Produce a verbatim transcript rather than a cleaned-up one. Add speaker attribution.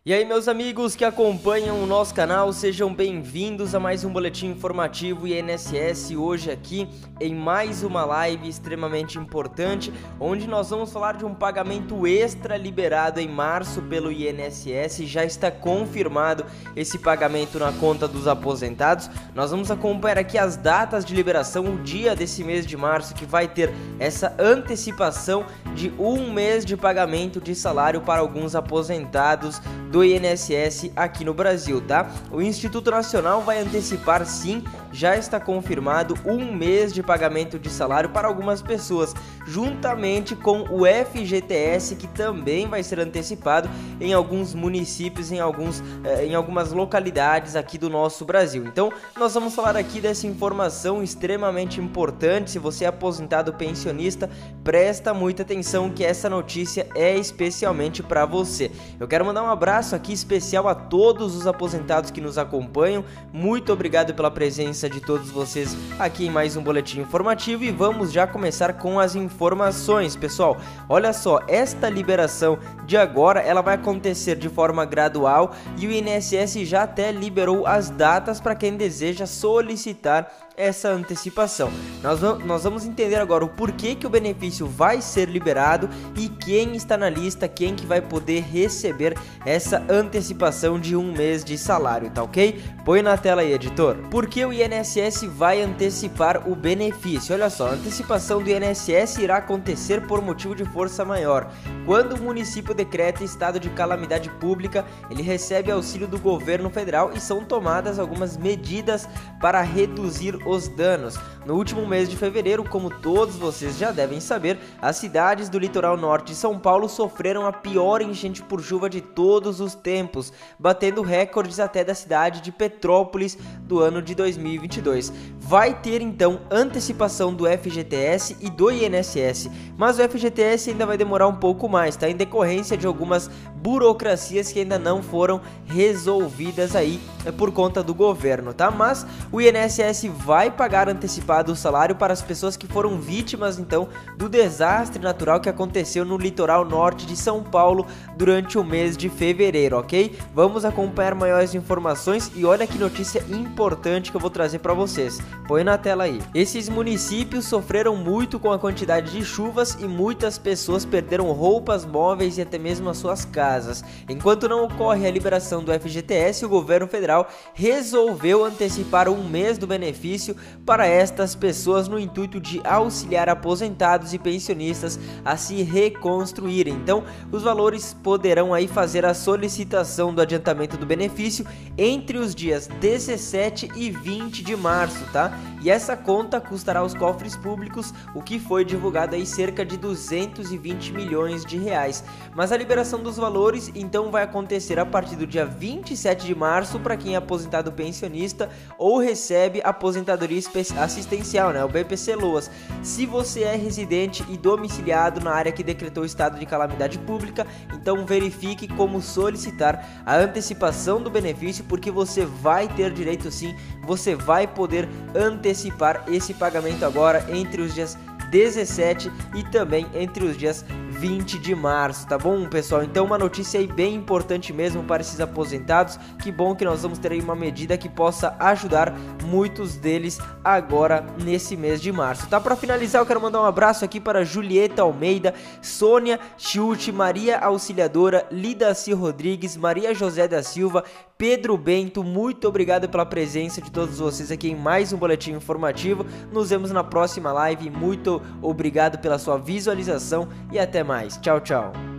Speaker 1: E aí, meus amigos que acompanham o nosso canal, sejam bem-vindos a mais um boletim informativo I N S S, hoje aqui em mais uma live extremamente importante, onde nós vamos falar de um pagamento extra liberado em março pelo I N S S. Já está confirmado esse pagamento na conta dos aposentados. Nós vamos acompanhar aqui as datas de liberação, o dia desse mês de março que vai ter essa antecipação de um mês de pagamento de salário para alguns aposentados do I N S S aqui no Brasil, tá? O Instituto Nacional vai antecipar, sim, já está confirmado um mês de pagamento de salário para algumas pessoas, juntamente com o F G T S, que também vai ser antecipado em alguns municípios, em, alguns, eh, em algumas localidades aqui do nosso Brasil. Então, nós vamos falar aqui dessa informação extremamente importante. Se você é aposentado pensionista, presta muita atenção que essa notícia é especialmente para você. Eu quero mandar um abraço aqui especial a todos os aposentados que nos acompanham. Muito obrigado pela presença de todos vocês aqui em mais um boletim informativo e vamos já começar com as informações, pessoal. Olha só, esta liberação de agora ela vai acontecer de forma gradual e o I N S S já até liberou as datas para quem deseja solicitar essa antecipação. Nós, nós vamos entender agora o porquê que o benefício vai ser liberado e quem está na lista, quem que vai poder receber essa antecipação de um mês de salário, tá ok? Põe na tela aí, editor. Por que o I N S S vai antecipar o benefício? Olha só, a antecipação do I N S S irá acontecer por motivo de força maior. Quando o município decreta estado de calamidade pública, ele recebe auxílio do governo federal e são tomadas algumas medidas para reduzir os danos. No último mês de fevereiro, como todos vocês já devem saber, as cidades do litoral norte de São Paulo sofreram a pior enchente por chuva de todos os tempos, batendo recordes até da cidade de Petrópolis do ano de dois mil e vinte e dois. Vai ter então antecipação do F G T S e do I N S S, mas o F G T S ainda vai demorar um pouco mais, tá? Em decorrência de algumas burocracias que ainda não foram resolvidas aí por conta do governo, tá? Mas o I N S S vai pagar antecipado o salário para as pessoas que foram vítimas então do desastre natural que aconteceu no litoral norte de São Paulo durante o mês de fevereiro, ok? Vamos acompanhar maiores informações e olha que notícia importante que eu vou trazer para vocês. Põe na tela aí. Esses municípios sofreram muito com a quantidade de chuvas e muitas pessoas perderam roupas, móveis e até mesmo as suas casas. Enquanto não ocorre a liberação do F G T S, o governo federal resolveu antecipar um mês do benefício para estas pessoas no intuito de auxiliar aposentados e pensionistas a se reconstruírem. Então, os valores poderão aí fazer a solicitação do adiantamento do benefício entre os dias dezessete e vinte de março, tá? E essa conta custará aos cofres públicos, o que foi divulgado aí, cerca de duzentos e vinte milhões de reais. Mas a liberação dos valores então vai acontecer a partir do dia vinte e sete de março para quem é aposentado pensionista ou recebe aposentadoria assistencial, né, o B P C Loas. Se você é residente e domiciliado na área que decretou estado de calamidade pública, então verifique como solicitar a antecipação do benefício, porque você vai ter direito sim, você vai poder antecipar esse pagamento agora entre os dias dezessete e também entre os dias vinte de março, tá bom, pessoal? Então uma notícia aí bem importante mesmo para esses aposentados. Que bom que nós vamos ter aí uma medida que possa ajudar muitos deles agora nesse mês de março, tá? Para finalizar, eu quero mandar um abraço aqui para Julieta Almeida, Sônia Chute, Maria Auxiliadora, Lidaci Rodrigues, Maria José da Silva, Pedro Bento. Muito obrigado pela presença de todos vocês aqui em mais um boletim informativo. Nos vemos na próxima live. Muito obrigado pela sua visualização e até mais. Tchau, tchau.